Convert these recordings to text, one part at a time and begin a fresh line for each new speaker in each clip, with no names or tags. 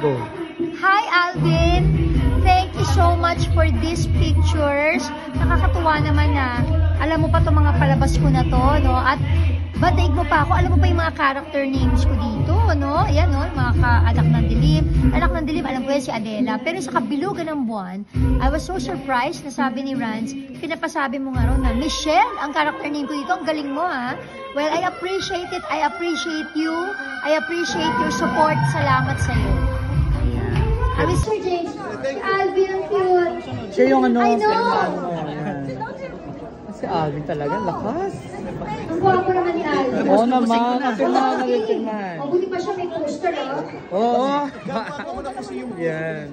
Go.
Hi, Alvin! Thank you so much for these pictures. Nakakatuwa naman na alam mo pa itong mga palabas ko na to, no? At bataig mo pa ako, alam mo pa yung mga character names ko dito, no? Ayan, no? Mga Anak ng Dilim. Anak ng Dilim, alam ko yan si Adela. Pero sa Kabilugan ng Buwan, I was so surprised na sabi ni Rans, pinapasabi mo nga ron na, Michelle, ang character name ko dito, ang galing mo, ha? Well, I appreciate it. I appreciate you. I appreciate your support. Salamat sa'yo. Ayan. Mr. James, si Alvin, ang cute.
Siya yung ano,
I know.
Si Alvin talaga, lakas.
Ang guwapo naman ni Alvin.
Oo naman, tingnan.
O, buti pa siya may poster, oh.
Oo. Yan.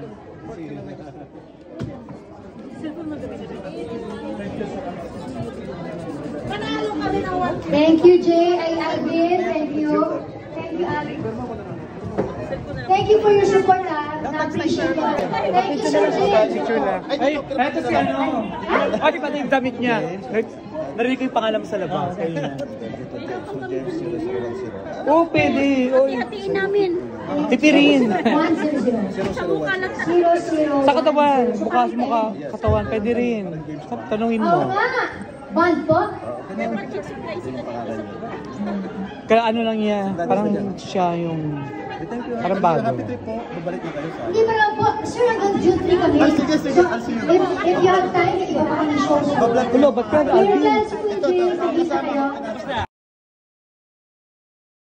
Thank you, Jay. Ay, Alvin. Thank you. Thank you, Alvin. Thank you for your support, ha. Na-appreciate ko. Thank you, Sir Jay.
Picture lang. Ay, eto si ano. Oh, di ba yung damit niya? Narinig ko yung pangalan mo sa labas. Oo, pwede.
Hatiin namin.
Pipirin.
100.
Sa mukha lang.
00.
Sa katawan. Bukas mukha. Katawan. Pwede rin. Tanungin
Oo
mo.
nga. Band po?
Kaya ano lang niya. Parang siya yung... Parang bago.
Hindi ba lang po? Sir, hanggang June 3 kami. So, if you have time, iba pa kami show.
Ulo, ba't ka?
Clear dance po, Jay. Nagkita kayo.